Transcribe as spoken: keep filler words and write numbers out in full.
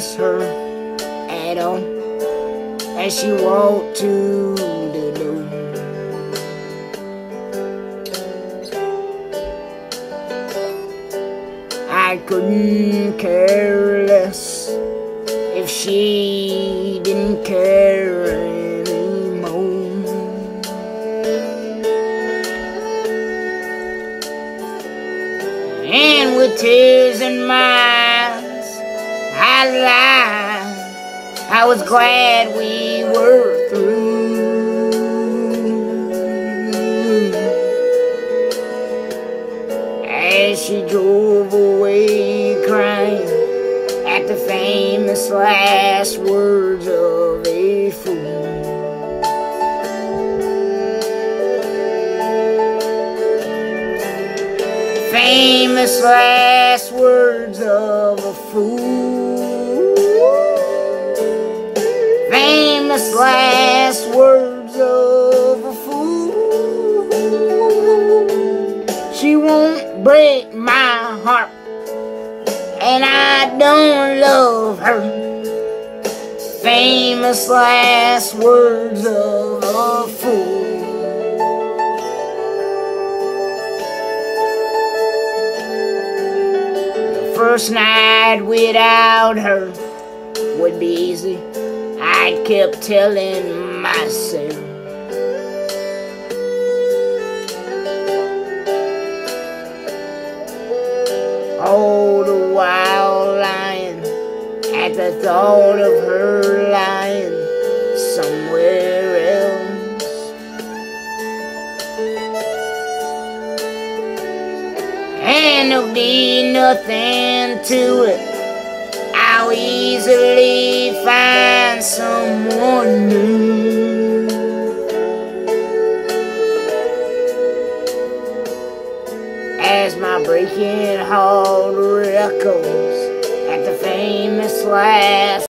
miss her at all as she walked to the door. I couldn't care less if she didn't care anymore. And with tears in my eyes, I lied. I was glad we were through. As she drove away crying at the famous last words of a fool. Famous last words of a fool. Famous last words of a fool. She won't break my heart, and I don't love her. Famous last words of a fool. The first night without her would be easy, I kept telling myself. All the while lying at the thought of her lying somewhere else. And there'll be nothing to it, I'll easily find someone new. As my breaking heart echoes at the famous last